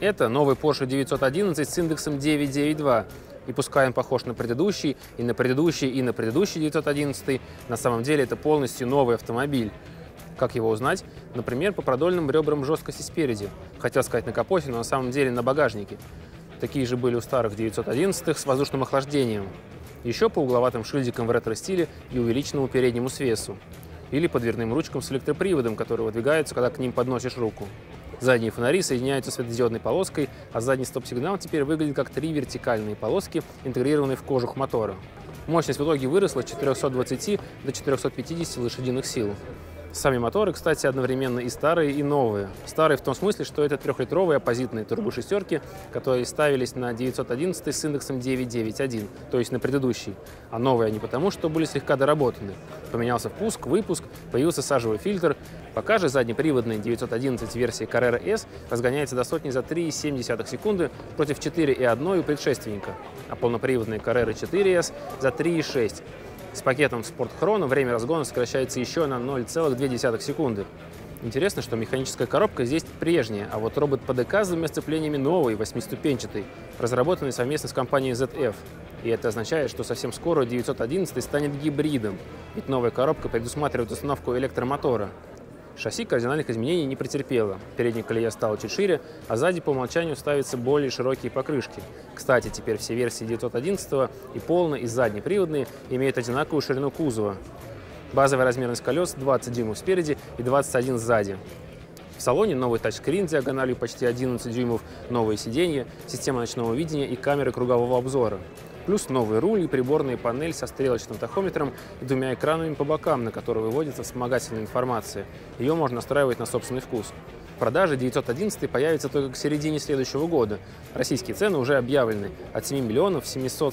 Это новый Porsche 911 с индексом 992. И пускай он похож на предыдущий, и на предыдущий, и на предыдущий 911, на самом деле это полностью новый автомобиль. Как его узнать? Например, по продольным ребрам жесткости спереди. Хотел сказать на капоте, но на самом деле на багажнике. Такие же были у старых 911 с воздушным охлаждением. Еще по угловатым шильдикам в ретро-стиле и увеличенному переднему свесу. Или по дверным ручкам с электроприводом, которые выдвигаются, когда к ним подносишь руку. Задние фонари соединяются светодиодной полоской, а задний стоп-сигнал теперь выглядит как 3 вертикальные полоски, интегрированные в кожух мотора. Мощность в итоге выросла с 420 до 450 лошадиных сил. Сами моторы, кстати, одновременно и старые, и новые. Старые в том смысле, что это трехлитровые оппозитные турбошестерки, которые ставились на 911 с индексом 991, то есть на предыдущий. А новые они потому, что были слегка доработаны. Поменялся впуск, выпуск, появился сажевый фильтр. Пока же заднеприводный 911 версии Carrera S разгоняется до сотни за 3,7 секунды против 4,1 у предшественника, а полноприводный Carrera 4S за 3,6. С пакетом Sport Chrono время разгона сокращается еще на 0,2 секунды. Интересно, что механическая коробка здесь прежняя, а вот робот ПДК с двумя сцеплениями новый, 8-ступенчатый, разработанный совместно с компанией ZF. И это означает, что совсем скоро 911 станет гибридом, ведь новая коробка предусматривает установку электромотора. Шасси кардинальных изменений не претерпело. Передняя колея стала чуть шире, а сзади по умолчанию ставятся более широкие покрышки. Кстати, теперь все версии 911 и полно, и заднеприводные имеют одинаковую ширину кузова. Базовая размерность колес 20 дюймов спереди и 21 сзади. В салоне новый тачскрин диагональю почти 11 дюймов, новые сиденья, система ночного видения и камеры кругового обзора. Плюс новый руль и приборная панель со стрелочным тахометром и двумя экранами по бокам, на которые выводится вспомогательная информация. Ее можно настраивать на собственный вкус. В продаже 911 появится только к середине следующего года. Российские цены уже объявлены от 7 миллионов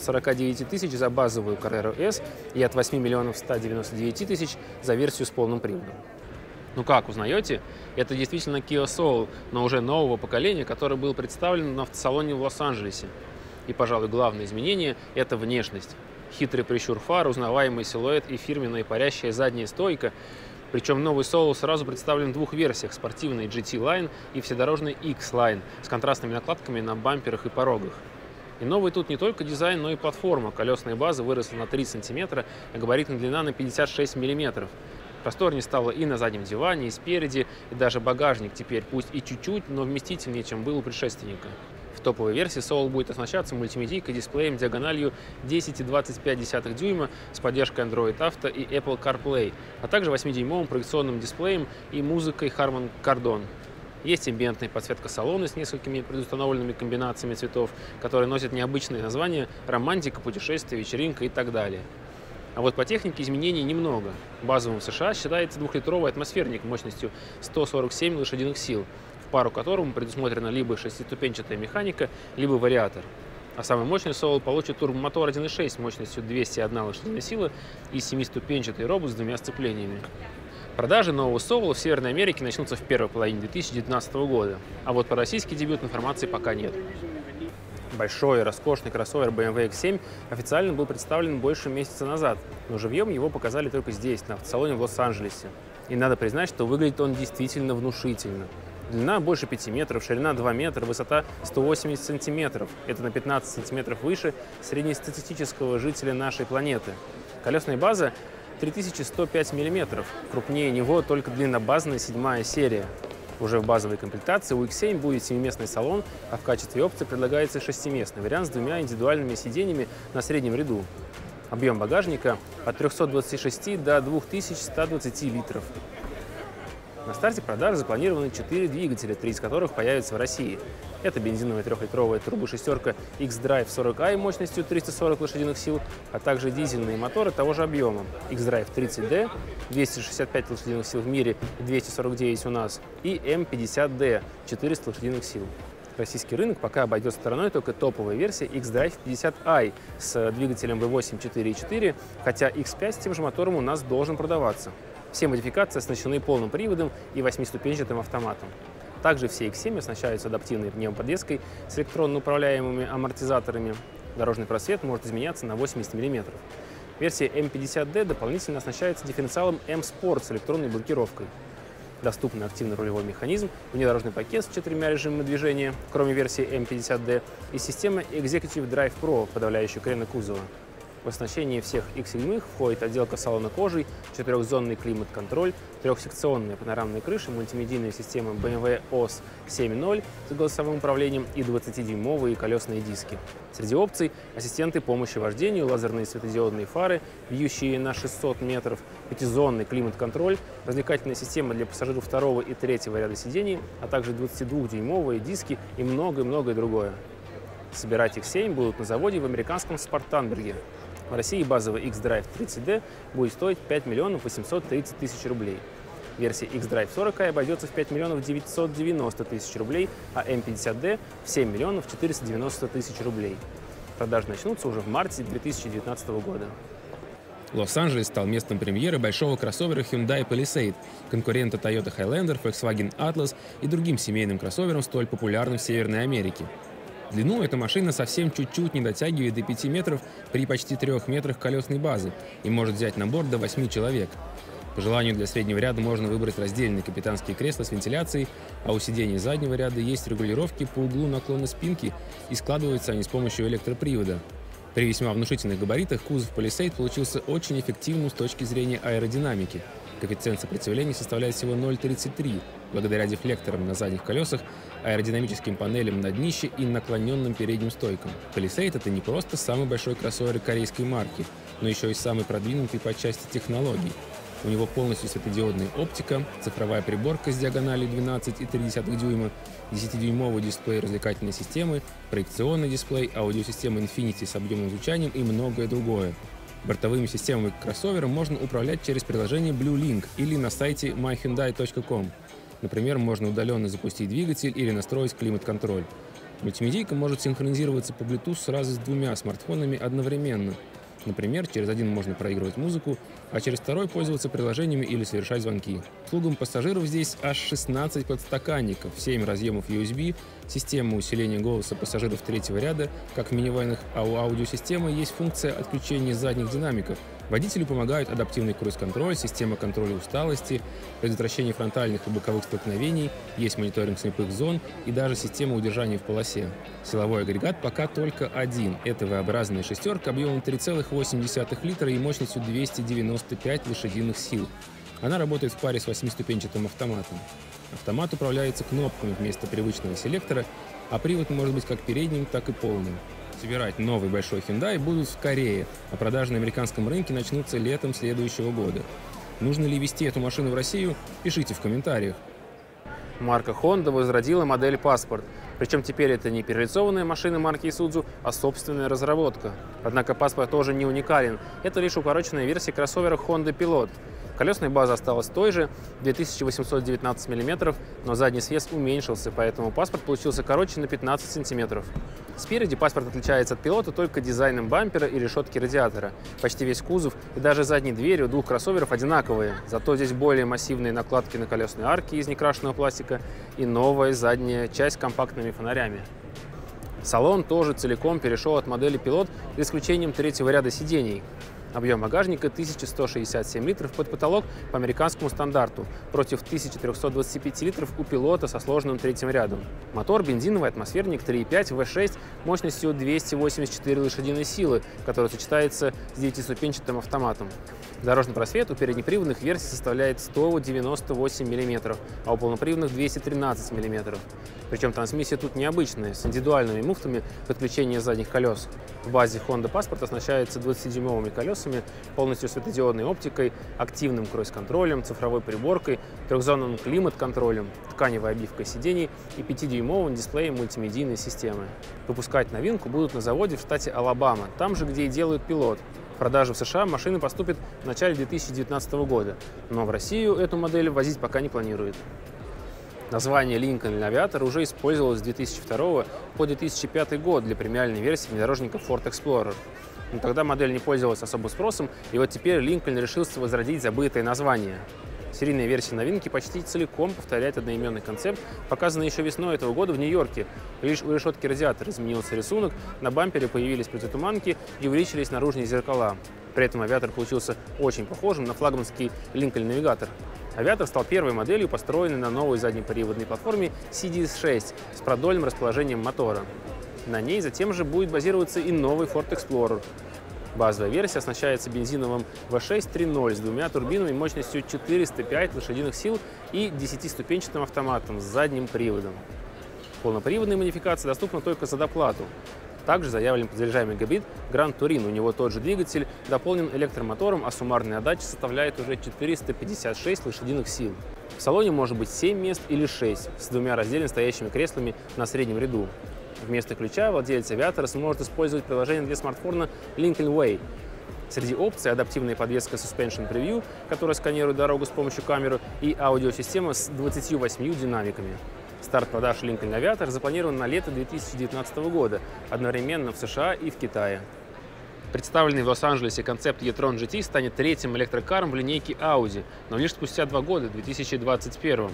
749 тысяч за базовую Carrera S и от 8 миллионов 199 тысяч за версию с полным приводом. Ну как, узнаете? Это действительно Kia Soul, но уже нового поколения, который был представлен на автосалоне в Лос-Анджелесе. И, пожалуй, главное изменение – это внешность. Хитрый прищур фар, узнаваемый силуэт и фирменная парящая задняя стойка. Причем новый Soul сразу представлен в двух версиях – спортивной GT Line и вседорожной X Line с контрастными накладками на бамперах и порогах. И новый тут не только дизайн, но и платформа. Колесная база выросла на 3 см, а габаритная длина на 56 мм. Просторнее стало и на заднем диване, и спереди, и даже багажник теперь, пусть и чуть-чуть, но вместительнее, чем был у предшественника. В топовой версии Soul будет оснащаться мультимедийкой дисплеем диагональю 10,25 дюйма с поддержкой Android Auto и Apple CarPlay, а также 8-дюймовым проекционным дисплеем и музыкой Harman Kardon. Есть амбиентная подсветка салона с несколькими предустановленными комбинациями цветов, которые носят необычные названия «романтика», «путешествие», «вечеринка» и так далее. А вот по технике изменений немного. Базовым в США считается двухлитровый атмосферник мощностью 147 лошадиных сил, в пару которому предусмотрена либо шестиступенчатая механика, либо вариатор. А самый мощный Soul получит турбомотор 1.6 мощностью 201 лошадиная сила и 7-ступенчатый робот с двумя сцеплениями. Продажи нового Soul в Северной Америке начнутся в первой половине 2019 года, а вот про российский дебют информации пока нет. Большой и роскошный кроссовер BMW X7 официально был представлен больше месяца назад, но живьем его показали только здесь, на автосалоне в Лос-Анджелесе. И надо признать, что выглядит он действительно внушительно. Длина больше 5 метров, ширина 2 метра, высота 180 сантиметров. Это на 15 сантиметров выше среднестатистического жителя нашей планеты. Колесная база 3105 миллиметров. Крупнее него только длиннобазная 7-я серия. Уже в базовой комплектации у X7 будет 7-местный салон, а в качестве опции предлагается 6-местный вариант с двумя индивидуальными сиденьями на среднем ряду. Объем багажника от 326 до 2120 литров. На старте продаж запланированы 4 двигателя, 3 из которых появятся в России. Это бензиновая трехлитровая турбошестерка X-Drive 40i мощностью 340 лошадиных сил, а также дизельные моторы того же объема X-Drive 30D, 265 лошадиных сил в мире и 249 у нас, и M50D, 400 лошадиных сил. Российский рынок пока обойдет стороной только топовая версия X-Drive 50i с двигателем V8 4.4, хотя X5 с тем же мотором у нас должен продаваться. Все модификации оснащены полным приводом и 8-ступенчатым автоматом. Также все X7 оснащаются адаптивной пневмоподвеской с электронно управляемыми амортизаторами. Дорожный просвет может изменяться на 80 мм. Версия M50D дополнительно оснащается дифференциалом M-Sport с электронной блокировкой. Доступный активный рулевой механизм, внедорожный пакет с 4 режимами движения, кроме версии M50D, и система Executive Drive Pro, подавляющая крены кузова. В оснащении всех X7 входит отделка салона кожей, 4-зонный климат-контроль, 3-секционная панорамная крыша, мультимедийная система BMW OS 7.0 с голосовым управлением и 20-дюймовые колесные диски. Среди опций – ассистенты помощи вождению, лазерные светодиодные фары, бьющие на 600 метров, 5-зонный климат-контроль, развлекательная система для пассажиров 2 и 3 ряда сидений, а также 22-дюймовые диски и многое-многое другое. Собирать X7 будут на заводе в американском Спартанберге. В России базовый X-Drive 30D будет стоить 5 830 000 рублей. Версия X-Drive 40i обойдется в 5 990 000 рублей, а M50D в 7 490 000 рублей. Продажи начнутся уже в марте 2019 года. Лос-Анджелес стал местом премьеры большого кроссовера Hyundai Palisade, конкурента Toyota Highlander, Volkswagen Atlas и другим семейным кроссоверам, столь популярным в Северной Америке. В длину эта машина совсем чуть-чуть не дотягивает до 5 метров при почти 3 метрах колесной базы и может взять на борт до 8 человек. По желанию для среднего ряда можно выбрать раздельные капитанские кресла с вентиляцией, а у сидений заднего ряда есть регулировки по углу наклона спинки, и складываются они с помощью электропривода. При весьма внушительных габаритах кузов Palisade получился очень эффективным с точки зрения аэродинамики. Коэффициент сопротивления составляет всего 0,33, благодаря дефлекторам на задних колесах, аэродинамическим панелям на днище и наклоненным передним стойкам. Palisade — это не просто самый большой кроссовер корейской марки, но еще и самый продвинутый по части технологий. У него полностью светодиодная оптика, цифровая приборка с диагональю 12,3 дюйма, 10-дюймовый дисплей развлекательной системы, проекционный дисплей, аудиосистема Infinity с объемным звучанием и многое другое. Бортовыми системами кроссовера можно управлять через приложение Blue Link или на сайте myhyundai.com. Например, можно удаленно запустить двигатель или настроить климат-контроль. Мультимедийка может синхронизироваться по Bluetooth сразу с 2 смартфонами одновременно. Например, через один можно проигрывать музыку, а через второй пользоваться приложениями или совершать звонки. Услугам пассажиров здесь аж 16 подстаканников, 7 разъемов USB, система усиления голоса пассажиров 3-го ряда, как в минивэнах, а у аудиосистемы есть функция отключения задних динамиков. Водителю помогают адаптивный круиз-контроль, система контроля усталости, предотвращение фронтальных и боковых столкновений, есть мониторинг слепых зон и даже система удержания в полосе. Силовой агрегат пока только один. Это V-образная шестерка объемом 3,8 литра и мощностью 295 лошадиных сил. Она работает в паре с 8-ступенчатым автоматом. Автомат управляется кнопками вместо привычного селектора, а привод может быть как передним, так и полным. Собирать новый большой Hyundai будут в Корее, а продажи на американском рынке начнутся летом следующего года. Нужно ли везти эту машину в Россию? Пишите в комментариях. Марка Honda возродила модель Passport. Причем теперь это не перелицованная машина марки Isuzu, а собственная разработка. Однако Passport тоже не уникален. Это лишь укороченная версия кроссовера Honda Pilot. Колесная база осталась той же, 2819 мм, но задний свес уменьшился, поэтому Passport получился короче на 15 см. Спереди Passport отличается от Пилота только дизайном бампера и решетки радиатора. Почти весь кузов и даже задние двери у двух кроссоверов одинаковые, зато здесь более массивные накладки на колесные арки из некрашенного пластика и новая задняя часть с компактными фонарями. Салон тоже целиком перешел от модели Pilot, за исключением 3-го ряда сидений. Объем багажника 1167 литров под потолок по американскому стандарту, против 1325 литров у Пилота со сложным 3-м рядом. Мотор бензиновый атмосферник 3.5 V6 мощностью 284 лошадиные силы, который сочетается с 9-ступенчатым автоматом. Дорожный просвет у переднеприводных версий составляет 198 мм, а у полноприводных 213 мм. Причем трансмиссия тут необычная, с индивидуальными муфтами подключения задних колес. В базе Honda Passport оснащается 20-дюймовыми колесами, полностью светодиодной оптикой, активным круиз-контролем, цифровой приборкой, 3-зонным климат-контролем, тканевой обивкой сидений и 5-дюймовым дисплеем мультимедийной системы. Выпускать новинку будут на заводе в штате Алабама, там же, где и делают Pilot. В продажу в США машина поступит в начале 2019 года, но в Россию эту модель ввозить пока не планируют. Название Lincoln Aviator уже использовалось с 2002 по 2005 год для премиальной версии внедорожника Ford Explorer. Но тогда модель не пользовалась особым спросом, и вот теперь Lincoln решился возродить забытое название. Серийная версия новинки почти целиком повторяет одноименный концепт, показанный еще весной этого года в Нью-Йорке. Лишь у решетки радиатора изменился рисунок, на бампере появились противотуманки и увеличились наружные зеркала. При этом Aviator получился очень похожим на флагманский Lincoln Navigator. Авиатор стал первой моделью, построенной на новой заднеприводной платформе CDS-6 с продольным расположением мотора. На ней затем же будет базироваться и новый Ford Explorer. Базовая версия оснащается бензиновым V6 3.0 с двумя турбинами мощностью 405 лошадиных сил и 10-ступенчатым автоматом с задним приводом. Полноприводная модификация доступна только за доплату. Также заявлен подзаряжаемый гибрид Grand Touring. У него тот же двигатель дополнен электромотором, а суммарная отдача составляет уже 456 лошадиных сил. В салоне может быть 7 мест или 6 с двумя раздельно стоящими креслами на среднем ряду. Вместо ключа владелец авиатора сможет использовать приложение для смартфона Lincoln Way. Среди опций адаптивная подвеска Suspension Preview, которая сканирует дорогу с помощью камеры, и аудиосистема с 28 динамиками. Старт продаж Lincoln Aviator запланирован на лето 2019 года, одновременно в США и в Китае. Представленный в Лос-Анджелесе концепт e-tron GT станет третьим электрокаром в линейке Audi, но лишь спустя 2 года, в 2021.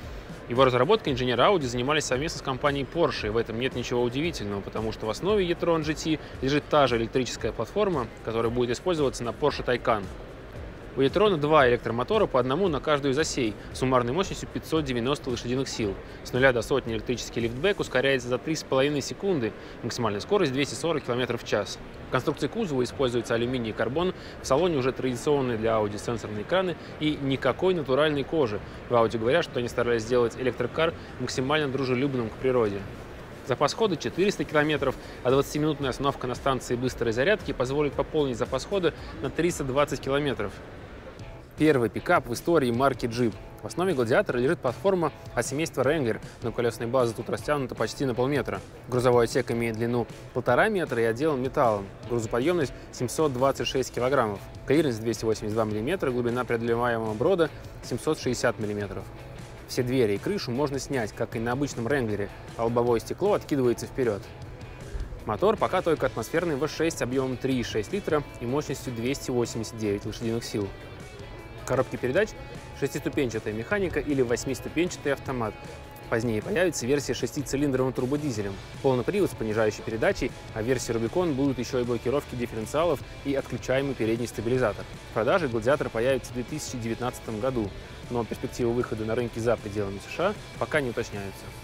Его разработкой инженеры Audi занимались совместно с компанией Porsche, и в этом нет ничего удивительного, потому что в основе e-tron GT лежит та же электрическая платформа, которая будет использоваться на Porsche Taycan. У e-tron 2 электромотора по одному на каждую из осей, суммарной мощностью 590 лошадиных сил. С 0 до сотни электрический лифтбэк ускоряется за 3,5 секунды, максимальная скорость 240 км в час. В конструкции кузова используется алюминий и карбон, в салоне уже традиционные для Audi сенсорные экраны и никакой натуральной кожи. В Audi говорят, что они старались сделать электрокар максимально дружелюбным к природе. Запас хода 400 км, а 20-минутная остановка на станции быстрой зарядки позволит пополнить запас хода на 320 км. Первый пикап в истории марки Jeep. В основе Гладиатора лежит платформа от семейства Wrangler, но колесная база тут растянута почти на полметра. Грузовой отсек имеет длину 1,5 метра и отделан металлом. Грузоподъемность 726 кг. Клиренс 282 мм, глубина преодолеваемого брода 760 мм. Все двери и крышу можно снять, как и на обычном Wrangler, а лобовое стекло откидывается вперед. Мотор пока только атмосферный V6 объемом 3,6 литра и мощностью 289 лошадиных сил. В коробке передач 6-ступенчатая механика или 8-ступенчатый автомат. Позднее появится версия 6-цилиндровым турбодизелем, полный привод с понижающей передачей, а в версии Rubicon будут еще и блокировки дифференциалов и отключаемый передний стабилизатор. В продаже Гладиатор появится в 2019 году, но перспективы выхода на рынки за пределами США пока не уточняются.